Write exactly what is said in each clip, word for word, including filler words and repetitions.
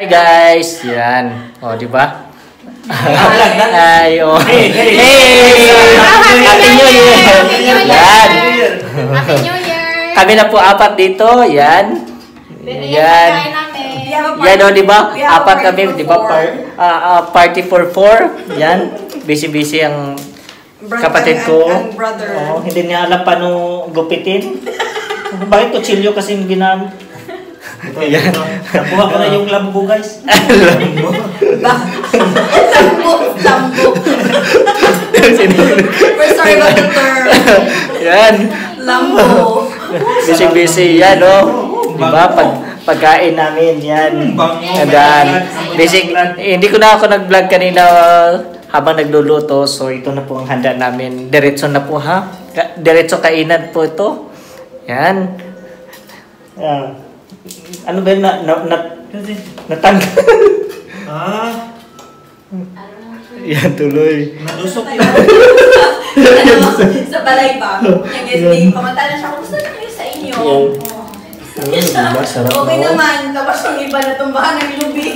Hey guys, yan. O, di ba? Ay, oh. Hey, hey, Happy New Year. Yan. Happy New Year. Kami na po apat dito, yan. Yan. Yan o, di ba? Apat kami, di ba? Par, uh, uh, party for four. Yan. Busy-busy ang kapatid ko. Oh, hindi niya alam paano gupitin. Bakit kutsilyo kasing ginamit? Ayan. Nabuha ko na yung lambo, guys. Lambo? Lambo. Lambo. We're sorry about the term. Yan. Lambo. Busy-busy. Yan, o. Oh. Diba? Pag, pagkain namin. Yan. Yan. Basic, hindi ko na ako nag-vlog kanina habang nagluluto. So, ito na po ang handa namin. Diretso na po, ha? Diretso kainan po ito. Yan. Yan. Ano ba yun? Na, na, na, natanggal? Ah. Yan, tuloy. Nadusok yun. Ano, sa balay ba? Yung guys, di, pamantala siya. Kumusta na kayo sa inyo? Yan. Ay, diba? Sarap Okay na. naman. Tapos yung iba natumbahan ng lubing.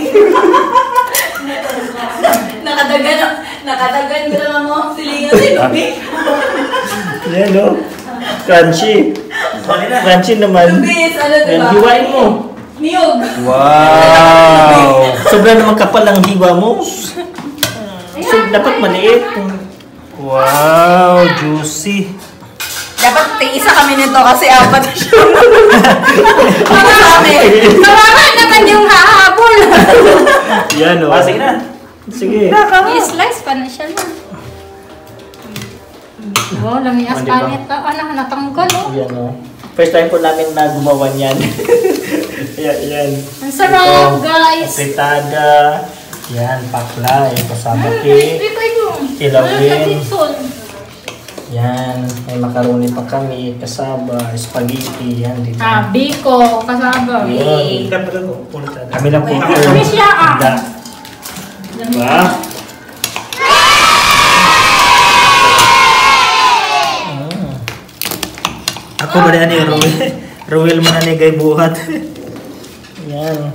Nakadagan, nakadagan ko naman mo silingan sa lubing. Yan, o. Crunchy. Crunchy naman. Lubis, ano diba? Yan, hiwain mo. Niyog. Wow! Sobrang naman kapal ang hiwa mo. So, dapat maliit. Wow, juicy. Dapat isa kami nito kasi apat na siya. Para sa amin. Kawawa naman yung hahabol. Yan, o. Ah, sige na. Sige. I-slice pa na siya. Oh, lamias Oh, diba? panit. Ano, natanggal oh. Yan, o. First time po namin na gumawa niyan. Yan, yan. Ang sarap, Ito, guys. fritada. Yan, pakla. Yung kasama cake. Crispy pa yun. Ilawin. Yan, may macaroni pa kami, kasaba, spaghetti, yan dito. Ah, biko, kasaba. Yun. Kami lang po. Kami siya, ah. Handa. Diba? Mm. Ako ba na ni Ruel? Ruel mo na ni Gay buhat. Yan.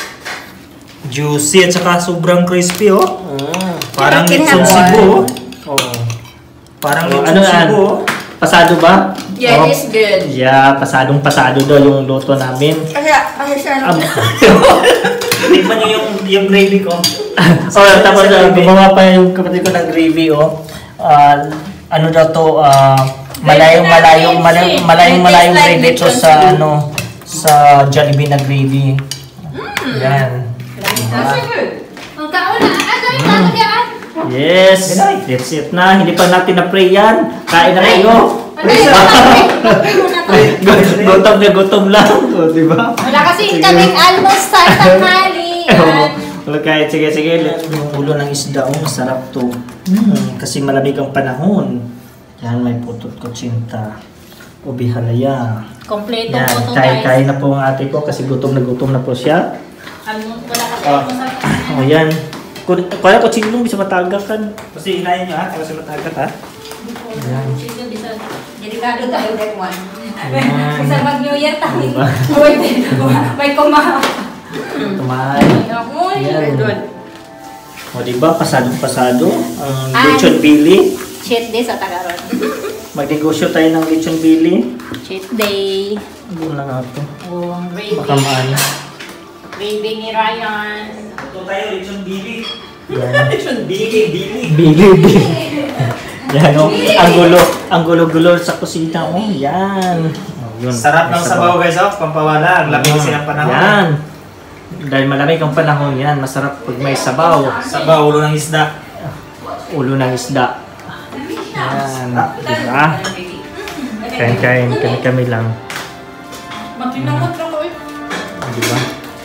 Juicy at saka sobrang crispy, oh. Mm. Parang Chicken lechon hot. Cebu, oh. Oh. Parang Oh, lechon ano yan? Cebu, oh. Pasado ba? Yeah, Oh. it is good. Yeah, pasadong pasado daw yung luto namin. Kasi, kasi siya, Um, Tikman niyo yung, yung gravy ko. oh, tapos uh, gumawa pa yung kapatid ko ng gravy, oh. Uh, ano daw to, uh, malayong malayong malayong malayong malayong gravy to sa ano sa Jollibee na gravy. Yan. That's good. Ang kauna, ano yung tato yan? Yes, that's it na. Hindi pa natin na-pray yan. Kain na kayo. Ano yung Gutom na gutom lang. O, di ba? Wala kasi kaming almost sa tanghali. Wala kahit. Sige, sige. Yung ulo ng isda, oh, masarap to. Hmm, kasi malamig ang panahon. Yan, may putot kutsinta. Ubi halaya. Kompleto Yan, po to, kain, guys. kain na po ang ate ko kasi gutom na gutom na po siya. Ano, wala kasi Ah. almost sa O, yan. Kaya ko sinong bisa matagakan. Kasi inayin nyo, ha? Kasi matagat, ha? Yan. Delikado tayo that one. Ayan. Isa mag-New Year tayo. Diba? Wait, may kuma. Tumahay. Amoy. Yan. Good. O, diba? Pasadong-pasado. Ang Ay. lechon bili. Cheat day sa Tagaron. Magnegosyo tayo ng lechon bili. Cheat day. Doon lang ako. Oh, gravy. Baka maano. Gravy ni Ryan. Ito tayo, lechon bili. Yan. Lechon bili, bili. Bili, bili. Yan, o. Ang gulo. Ang gulo-gulo sa kusina. O, yan. O, yun. Sarap May ng sabaw, guys, oh. Pampawala. Ang lamig kasi ng panahon. Yan. Dahil malamig ang panahon, yan. Masarap pag may sabaw. Sabaw, ulo ng isda. Ulo ng isda. Yan. Diba? Kain-kain. Kami-kami lang. Makinamot lang ko eh. Diba?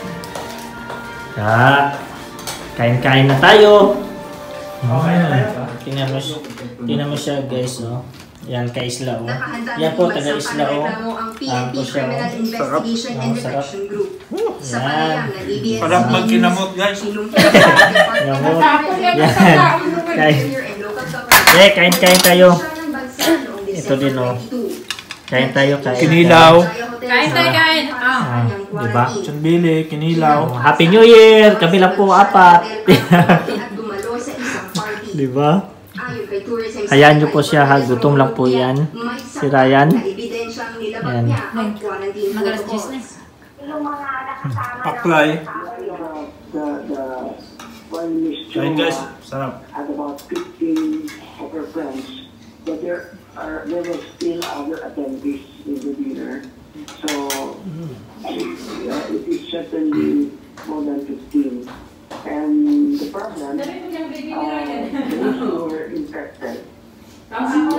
Ya. Kain-kain na tayo. Okay na tayo. Tingnan mo, siya- tingnan mo siya, guys, oh. Yan, ka-isla, oh. Yan po, taga-isla, oh. Yan po siya, oh. Sarap. Oh, sarap. Yan. Parang magkinamot, guys. Gamot. Yan. Kain. Eh, kain-kain tayo. Ito din, oh. Kain tayo, kain. Kinilaw. Kain tayo, kain. Ah, diba? Sunbili, Kinilaw. Happy New Year! Kami lang po apat. Diba? Hayaan nyo po siya ha. Gutom lang po yan. Si Ryan. Yan. Magalas juice na. Paklay. Kain guys, sarap. At about fifteen of her friends, but there are there were still other attendees in the dinner. So uh, it is certainly more than fifteen. And the problem, uh, those who were infected, they had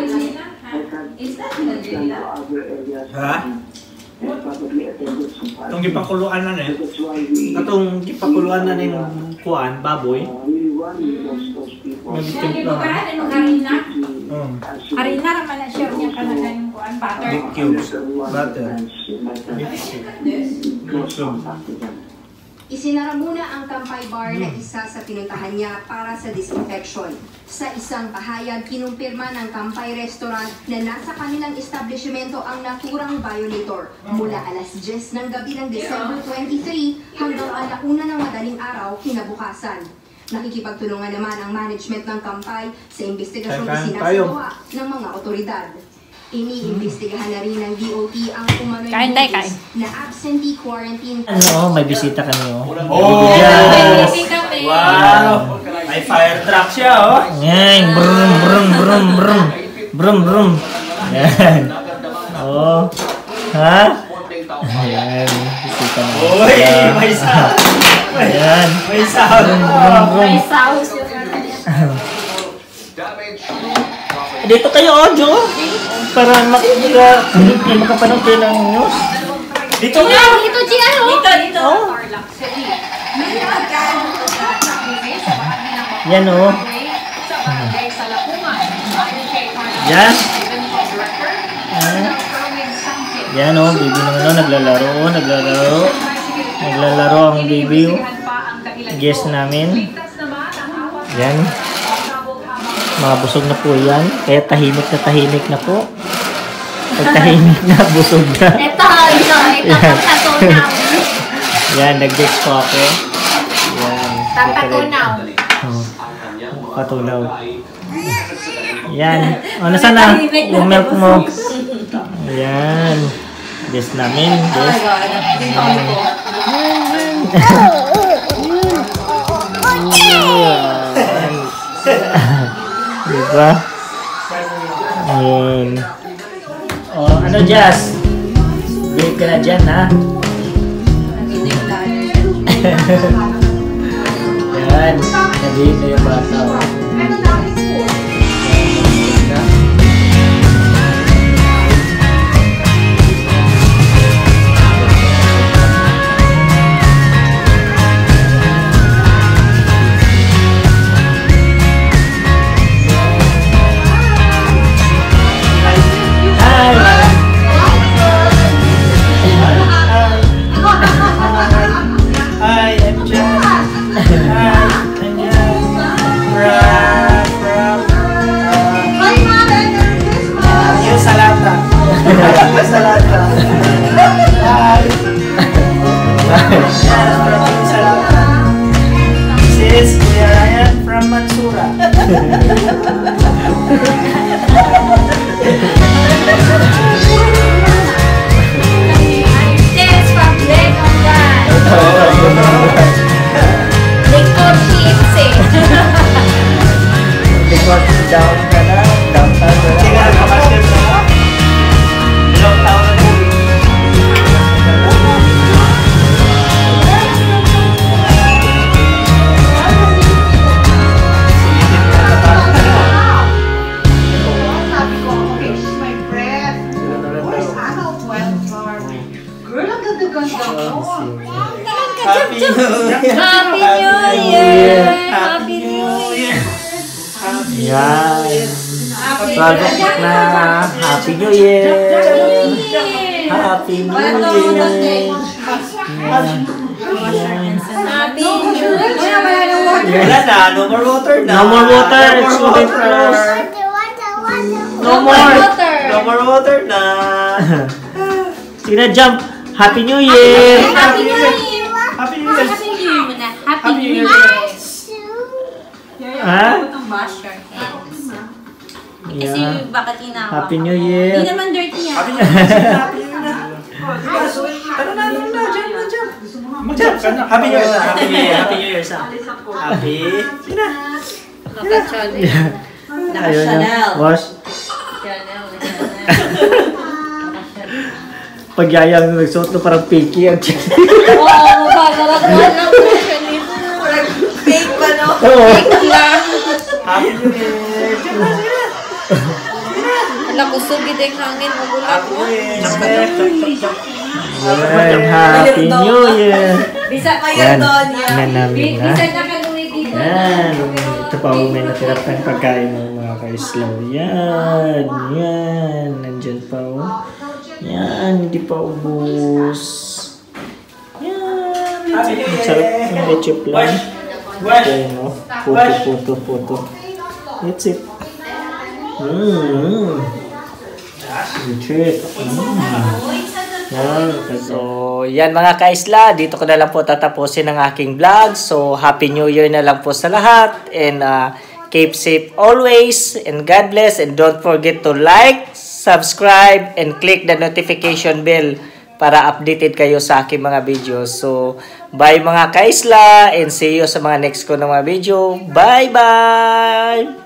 gone to other areas. Ha? And probably attended some parties. Itong gipakuluan na eh. That's why we, Itong gipakuluan na na yung kuan, baboy. uh, we run with those, those people. Mag-timpla. Harina. Um, Harina naman na siya niya kanaga yung kuan. Butter. Beef cubes. Butter. Beef cubes. Isinara muna ang Kampay Bar na isa sa pinuntahan niya para sa disinfection. Sa isang pahayag, kinumpirma ng Kampay Restaurant na nasa kanilang establishmento ang naturang violator mula alas diyes ng gabi ng December twenty-three hanggang alauna ng madaling araw kinabukasan. Nakikipagtulungan naman ang management ng Kampay sa investigasyong isinasagawa ng mga otoridad. Iniimbestigahan na rin ng D O T ang umano'y Kain tayo, kain. na absentee quarantine. Ano, may bisita kami oh. Oh! Yes! Wow! May fire truck siya oh! Yan, brum brum brum brum brum brum. Yan. Oh. Ha? Ayan, bisita na. Uy! May sound! Ayan. May sound! Brum brum. May sauce yung ano niya. Dito kayo, Ojo. Para makita, makapanood kayo ng news. Dito Dito, dito, G, ano? Dito, dito. Oh. Yan oh. Yan. Ah. Yan oh, baby naman oh, naglalaro, naglalaro. Naglalaro ang baby oh. Guest namin. Yan. Mga busog na po yan. Kaya tahimik na tahimik na po. Pag tahimik na, busog na. Ito, ito, ito, pagkatunaw. Yan, nag-guest po ako. Yan. Pagkatunaw. Oh, patunaw. Yan. O, nasa na? Yung milk mo. Yan. Guest namin. Guest. Diba? Ayun. O, ano, Jazz? Big ka na dyan, ha? Yan. Nagiging na yung bata. O. Hi, I'm Jan. Hi, I'm Jan. Rap, rap. Yung salata. Yung salata. Hi. Yes, from yung salata. This is Kuya Ryan from Mansura. This from Leg on that. Lingkod Chipsy. Because down ka na, downtown ka Sige, na. nagpapasyon na. Ilang taon na po. Sabi ko, okay, she's my friend. Where's Anna? Wildflower. Girl, ang ganda-ganda mo. Happy New Year. Happy New Year. Happy New Year. Yan. Project na. Happy New Year. Happy New Year. Yan. Happy New Year. Wala na, no more water na. No more water. No It's more too water. close. No more. water. No more water na. Sige na, jump. Happy New Year. Happy New Year! Happy New Year! Happy New Year muna. Happy Happy New New Year! Year! Ha? Wash your hands. Kasi Yeah. bakit inawa Happy ka New mo? Year. Hindi naman dirty yan. Happy New Year! Happy New Year na! Tara na, tara na, jump na, jump! Mag-jump ka na! Happy New Year! Happy New Year! Happy New Year sa! Happy! Sige na! Naka-Chanel. Ayun na. Naka-Chanel. Wash. Chanel. Pag yayang nagsuot no, parang picky ang chick. Oo, bagarap mo lang po siya nito. Fake pa, no? Oo. Happy New Year! Jump na, sige na! Alam ko, sugid ang hangin. Magulat Happy mo. New Year! Jump ka, jump, jump, jump, jump! Yan, Happy New Year. Bisa pa Yan, doon, yan. na namin na. Bisa na kaluwi dito. Yan. Ito pa may natira pa yung pagkain ng mga ka-islaw. Yan. Yan. Nandyan pa oh. Yan. Hindi pa ubos. Yan. Happy New Ang sarap ng leche plan. Wash! Wash! Okay, no? Puto, puto, puto. That's it. Mmm. Legit. Yan. So, yan mga kaisla, dito ko na lang po tatapusin ang aking vlog. So, Happy New Year na lang po sa lahat. And uh, keep safe always. And God bless. And don't forget to like, subscribe, and click the notification bell para updated kayo sa aking mga videos. So, bye mga kaisla. And see you sa mga next ko na mga video. Bye-bye!